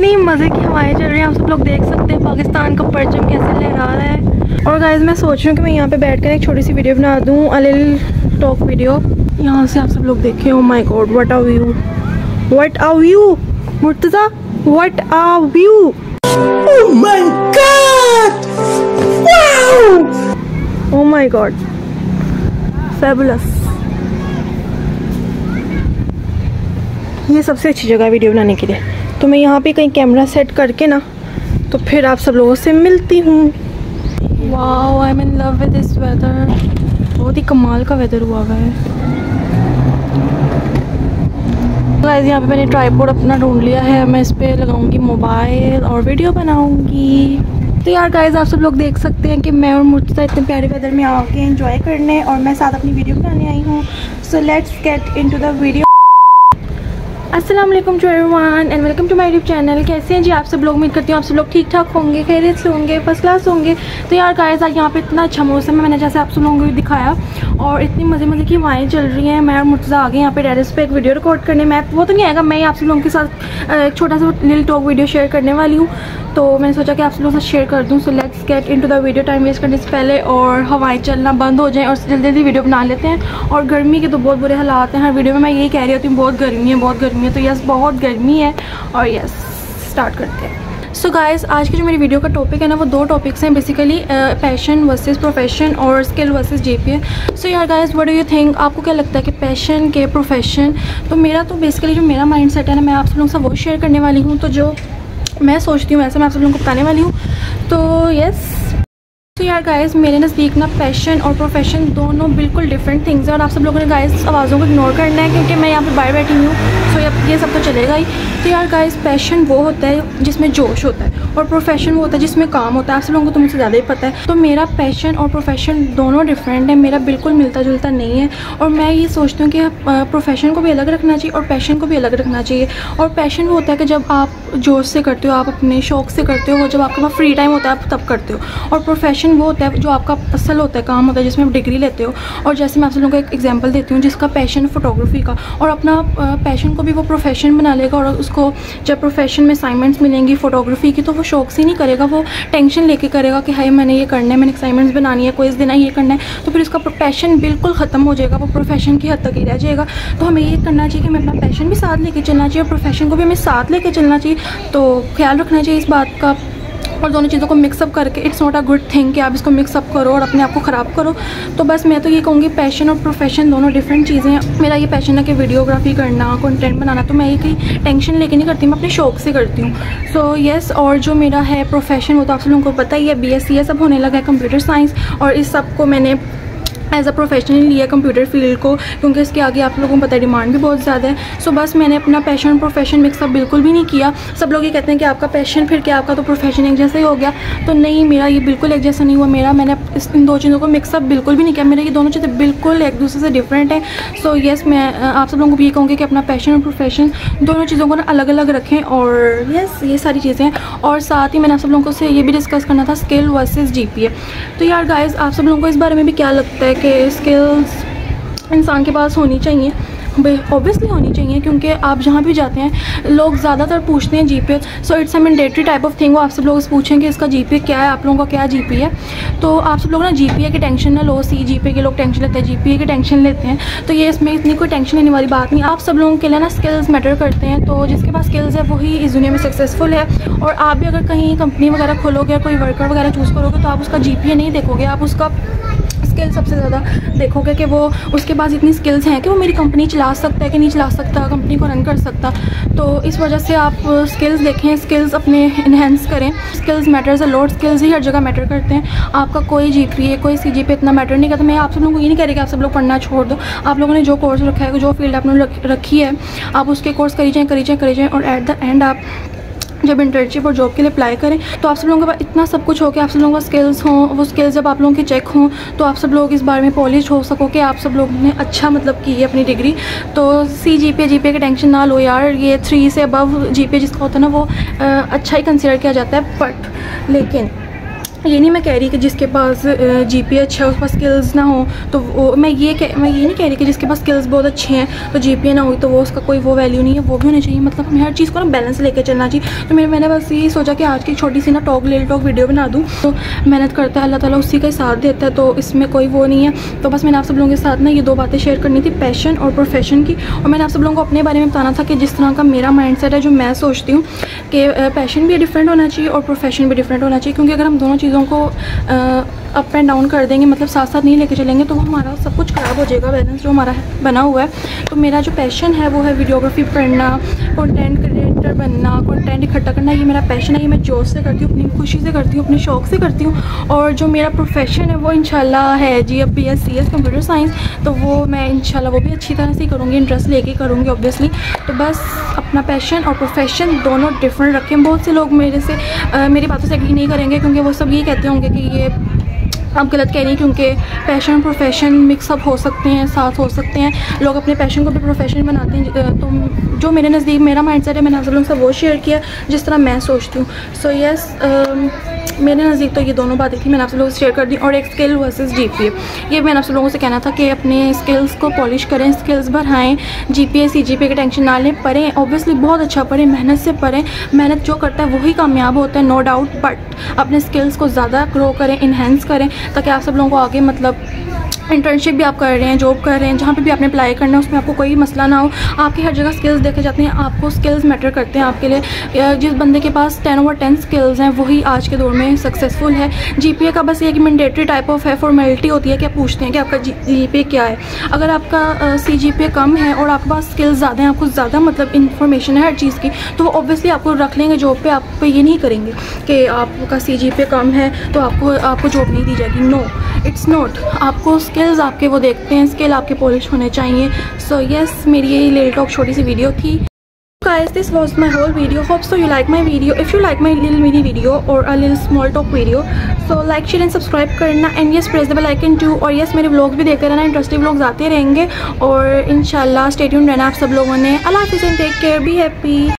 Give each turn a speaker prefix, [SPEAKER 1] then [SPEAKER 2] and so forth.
[SPEAKER 1] इतनी मज़े की हवाएं चल रही हैं, आप सब लोग देख सकते हैं पाकिस्तान का परचम कैसे लहरा रहा है। और गाइस मैं सोच रही हूँ कि मैं यहाँ पे बैठकर एक छोटी सी वीडियो बना दूँ, अ लिटिल टॉक वीडियो। यहाँ से आप सब लोग देखें। Oh my God, what a view, what a view Murtaza, what a view, oh my God, wow, oh my God, fabulous. ये सबसे अच्छी जगह है वीडियो बनाने के लिए। तो मैं यहाँ पे कहीं कैमरा सेट करके ना तो फिर आप सब लोगों से मिलती हूँ। Wow, I am in love with this weather. बहुत ही कमाल का वेदर हुआ है। गाइस यहाँ पे मैंने ट्राइपॉड अपना ढूंढ लिया है। मैं इस पर लगाऊंगी मोबाइल और वीडियो बनाऊंगी। तो यार गाइस आप सब लोग देख सकते हैं कि मैं और मुर्तज़ा इतने प्यारे वेदर में आके एंजॉय करने और मैं साथ अपनी वीडियो बनाने आई हूँ। So let's get into the video. अस्सलाम वालेकुम to everyone and welcome to my YouTube channel. कैसे हैं जी आप सब लोग? उम्मीद करती हूँ आप सब लोग ठीक ठाक होंगे, खैरियत से होंगे, फर्स्ट क्लास होंगे। तो यार गाइस आज यहाँ पे इतना अच्छा मौसम है, मैंने जैसे आप सब लोगों को दिखाया, और इतनी मज़े मज़े की हवाएं चल रही हैं। मैं और मुर्तज़ा आ गए यहाँ पे टेरेस पे एक वीडियो रिकॉर्ड करने। मैं वो तो नहीं आएगा, मैं आप सब लोगों के साथ एक छोटा सा लिटिल टॉक वीडियो शेयर करने वाली हूँ। तो मैंने सोचा कि आप सब लोगों के साथ शेयर कर दूँ। So let's get into the video. Time waste करने से पहले और हवाएं चलना बंद हो जाएं और जल्दी जल्दी वीडियो बना लेते हैं। और गर्मी के तो बहुत बुरे हालात हैं हर वीडियो में, मैं यही कह रही होती हूँ, बहुत गर्मी है, बहुत गर्मी है। तो यस, बहुत गर्मी है। और यस, स्टार्ट करते हैं। सो गाइस आज की जो मेरी वीडियो का टॉपिक है ना, वो दो टॉपिक्स हैं बेसिकली, पैशन वर्सेस प्रोफेशन और स्किल वर्सेस जीपीए। सो यार guys what do you think, आपको क्या लगता है कि पैशन के प्रोफेशन? तो मेरा तो बेसिकली जो मेरा माइंड सेट है ना, मैं आप सब लोगों से वो शेयर करने वाली हूँ। तो जो मैं सोचती हूँ वैसे मैं आप सब लोगों को बताने वाली हूँ। तो यस, तो यार गाइस मेरे नज़दीक ना पैशन और प्रोफेशन दोनों बिल्कुल डिफरेंट थिंग्स हैं। और आप सब लोगों ने गाइस आवाज़ों को इग्नोर करना है क्योंकि मैं यहाँ पे बाहर बैठी हूँ। सो ये सब तो चलेगा ही। तो यार गाइस पैशन वो होता है जिसमें जोश होता है और प्रोफेशन वो होता है जिसमें काम होता है। आप सब लोगों को तो मुझसे ज़्यादा ही पता है। तो मेरा पैशन और प्रोफेशन दोनों डिफरेंट है, मेरा बिल्कुल मिलता जुलता नहीं है। और मैं ये सोचती हूँ कि प्रोफेशन को भी अलग रखना चाहिए और पैशन को भी अलग रखना चाहिए। और पैशन वो होता है कि जब आप जोश से करते हो, आप अपने शौक़ से करते हो, जब आपके पास फ्री टाइम होता है आप तब करते हो। और प्रोफेशन वो होता है जो आपका असल होता है, काम होता है, जिसमें आप डिग्री लेते हो। और जैसे मैं आप लोगों को एक एग्जांपल देती हूँ जिसका पैशन फोटोग्राफी का, और अपना पैशन को भी वो प्रोफेशन बना लेगा। और उसको जब प्रोफेशन में असाइनमेंट्स मिलेंगी फोटोग्राफी की, तो वो शौक से नहीं करेगा, वो टेंशन लेके करेगा कि हाय मैंने ये करना है, मैंने असाइनमेंट्स बनानी है, क्विज़ देना है, ये करना है। तो फिर उसका पैशन बिल्कुल ख़त्म हो जाएगा, वो प्रोफेशन की हद तक ही रह जाएगा। तो हमें ये करना चाहिए कि हमें अपना पैशन भी साथ लेके चलना चाहिए और प्रोफेशन को भी हमें साथ लेके चलना चाहिए। तो ख्याल रखना चाहिए इस बात का। और दोनों चीज़ों को मिक्सअप करके, it's not a good thing कि आप इसको मिक्सअप करो और अपने आप को ख़राब करो। तो बस मैं तो ये कहूँगी पैशन और प्रोफेशन दोनों डिफरेंट चीज़ें हैं। मेरा ये पैशन है कि वीडियोग्राफी करना, कंटेंट बनाना, तो मैं ये कहीं टेंशन लेके नहीं करती, मैं अपने शौक़ से करती हूँ। सो यस, और जो मेरा है प्रोफेशन वो तो आप सब लोगों को पता ही है, BSc सब होने लगा है, कंप्यूटर साइंस। और इस सब को मैंने एज अ प्रोफेशनल लिया कंप्यूटर फील्ड को, क्योंकि इसके आगे आप लोगों को पता है डिमांड भी बहुत ज़्यादा है। सो बस मैंने अपना पैशन और प्रोफेशन मिक्सअप बिल्कुल भी नहीं किया। सब लोग ये कहते हैं कि आपका पैशन फिर क्या, आपका तो प्रोफेशन एक जैसा ही हो गया। तो नहीं, मेरा ये बिल्कुल एक जैसा नहीं हुआ। मैंने इन दो चीज़ों को मिक्सअप बिल्कुल भी नहीं किया। मेरा ये दोनों चीज़ें बिल्कुल एक दूसरे से डिफरेंट हैं। सो यस, मैं आप सब लोगों को भी ये कहूँगी कि अपना पैशन और प्रोफेशन दोनों चीज़ों को ना अलग अलग रखें। और यस, ये सारी चीज़ें। और साथ ही मैंने आप सब लोगों से ये भी डिस्कस करना था स्किल वर्सेस जीपीए। तो यार गाइस आप सब लोगों को इस बारे में भी क्या लगता है कि स्किल्स इंसान के पास होनी चाहिए? ऑब्वियसली होनी चाहिए, क्योंकि आप जहाँ भी जाते हैं लोग ज़्यादातर पूछते हैं GPA. So it's a mandatory type of thing. वो आप सब लोग पूछें कि इसका जीपीए क्या है, आप लोगों का क्या जीपीए है। तो आप सब लोग ना जीपीए की टेंशन ना लो। जीपीए के लोग टेंशन लेते हैं, जीपीए की टेंशन लेते हैं। तो ये इसमें इतनी कोई टेंशन लेने वाली बात नहीं। आप सब लोगों के लिए ना स्किल्स मैटर करते हैं। तो जिसके पास स्किल्स है वही इस दुनिया में सक्सेसफुल है। और आप भी अगर कहीं कंपनी वगैरह खोलोगे, कोई वर्कर वगैरह चूज़ करोगे, तो आप उसका जीपीए नहीं देखोगे, आप उसका स्किल सबसे ज़्यादा देखोगे कि वो उसके पास इतनी स्किल्स हैं कि वो मेरी कंपनी चला सकता है कि नहीं चला सकता, कंपनी को रन कर सकता। तो इस वजह से आप स्किल्स देखें, स्किल्स अपने इन्हेंस करें। Skills matters a lot, skills ही हर जगह मैटर करते हैं। आपका कोई जीपीए कोई सीजीपीए इतना मैटर नहीं करता। मैं आप सब लोगों को ये नहीं कह रही कि आप सब लोग पढ़ना छोड़ दो। आप लोगों ने जो कोर्स रखा है, जो फील्ड आपने रखी है, आप उसके कोर्स करी जाएँ और एट द एंड आप जब इंटर्नशिप और जॉब के लिए अप्लाई करें तो आप सब लोगों के पास इतना सब कुछ हो कि आप सब लोगों का स्किल्स हों, वो स्किल्स जब आप लोगों के चेक हों तो आप सब लोग इस बारे में पॉलिश हो सको कि आप सब लोगों ने अच्छा मतलब की है अपनी डिग्री। तो जीपीए की टेंशन ना लो यार। ये 3 से अबव जीपीए जिसका होता है ना, वो अच्छा ही कंसिडर किया जाता है। बट लेकिन ये नहीं मैं कह रही कि जिसके पास जीपीए अच्छा है उस पास स्किल्स ना हो, तो वो मैं ये नहीं कह रही कि जिसके पास स्किल्स बहुत अच्छे हैं तो जीपीए ना हो तो वो उसका कोई वो वैल्यू नहीं है, वो भी होनी चाहिए। मतलब हमें हर चीज़ को ना बैलेंस लेके चलना चाहिए। तो मैंने बस यही सोचा कि आज की छोटी सी ना लिल टॉक वीडियो बना दूँ। तो मेहनत करता है अल्लाह ताला उसी का साथ देता है, तो इसमें कोई वो नहीं है। तो बस मैंने आप सब लोगों के साथ ना ये 2 बातें शेयर करनी थी, पैशन और प्रोफेशन की। और मैंने आप सब लोगों को अपने बारे में बताना था कि जिस तरह का मेरा माइंडसेट है, जो मैं सोचती हूँ कि पैशन भी डिफरेंट होना चाहिए और प्रोफेशन भी डिफरेंट होना चाहिए। क्योंकि अगर हम दोनों चीज़ों को अप एंड डाउन कर देंगे, मतलब साथ साथ नहीं लेके चलेंगे, तो वो हमारा सब कुछ ख़राब हो जाएगा, बैलेंस जो हमारा बना हुआ है। तो मेरा जो पैशन है वो है वीडियोग्राफी पढ़ना, कंटेंट क्रिएटर बनना, कंटेंट इकट्ठा करना। ये मेरा पैशन है, ये मैं जोश से करती हूँ, अपनी खुशी से करती हूँ, अपने शौक़ से करती हूँ। और जो मेरा प्रोफेशन है वो इंशाल्लाह है जी अब BSc कंप्यूटर साइंस, तो वो मैं इंशाल्लाह वो भी अच्छी तरह से करूँगी, इंटरेस्ट लेके करूँगी ऑब्वियसली। तो बस अपना पैशन और प्रोफेशन दोनों डिफरेंट रखें। बहुत से लोग मेरी बातों से एग्री नहीं करेंगे, क्योंकि वो सब ये कहते होंगे कि ये आप गलत कह रही हैं, क्योंकि पैशन प्रोफेशन मिक्सअप हो सकते हैं, साथ हो सकते हैं। लोग अपने पैशन को भी प्रोफेशन बनाते हैं। तो जो मेरे नज़दीक मेरा माइंडसेट है, मैंने आप लोगों से वो शेयर किया जिस तरह मैं सोचती हूँ। सो यस, मेरे नज़दीक तो ये दोनों बातें थी, मैंने आप लोगों से शेयर कर दी। और एक स्किल वर्सेस जीपीए, ये मैंने आप लोगों से कहना था कि अपने स्किल्स को पॉलिश करें, स्किल्स बढ़ाएं, जीपीए CGPA की टेंशन ना लें, पढ़ें, ऑब्वियसली बहुत अच्छा पढ़ें, मेहनत से पढ़ें। मेहनत जो करता है वही कामयाब होता है, नो डाउट। बट अपने स्किल्स को ज़्यादा ग्रो करें, इन्हेंस करें, ताकि आप सब लोगों को आगे मतलब इंटर्नशिप भी आप कर रहे हैं, जॉब कर रहे हैं, जहाँ पे भी आपने अप्लाई करना है उसमें आपको कोई मसला ना हो। आपकी हर जगह स्किल्स देखे जाते हैं, आपको स्किल्स मैटर करते हैं आपके लिए। जिस बंदे के पास 10 over 10 स्किल्स हैं वही आज के दौर में सक्सेसफुल है। जीपीए का बस एक मैंडेटरी टाइप ऑफ है, फॉर्मेलिटी होती है कि आप पूछते हैं कि आपका जीपीए क्या है। अगर आपका CGPA कम है और आपके पास स्किल्स ज़्यादा हैं, आपको ज़्यादा मतलब इन्फॉर्मेशन है हर चीज़ की, तो वो ऑब्वियसली आपको रख लेंगे जॉब पे। आप पे ये नहीं करेंगे कि आपका CGPA कम है तो आपको जॉब नहीं दी जाएगी। No, it's not. आपको स्किल्स आपके वो देखते हैं, स्किल आपके पॉलिश होने चाहिए। सो यस, मेरी ये लिल टॉक छोटी सी वीडियो थी। Guys, this was my whole video. Hope so you like my video. If you like my little mini video or a little small talk video, so like, share and subscribe करना, and yes press the bell icon too. और yes, मेरे vlog भी देखते रहना, interesting vlogs आते रहेंगे। और इंशाल्लाह स्टे ट्यून्ड रहना आप सब लोगों ने। अल्लाह हाफिज़ and take care, be happy.